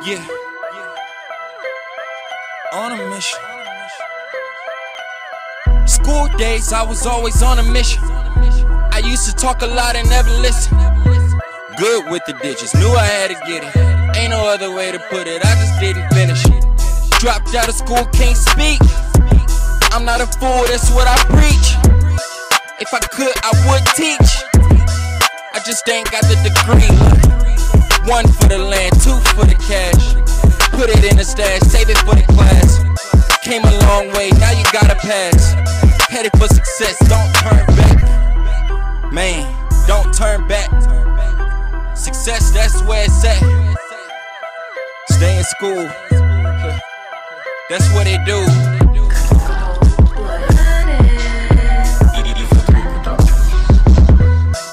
Yeah. On a mission. School days, I was always on a mission. I used to talk a lot and never listen. Good with the digits, knew I had to get it. Ain't no other way to put it, I just didn't finish. Dropped out of school, can't speak. I'm not a fool, that's what I preach. If I could, I would teach. I just ain't got the degree. One for the land, two for the cash. Put it in a stash, save it for the class. Came a long way, now you gotta pass. Headed for success, don't turn back. Man, don't turn back. Success, that's where it's at. Stay in school, that's what they do.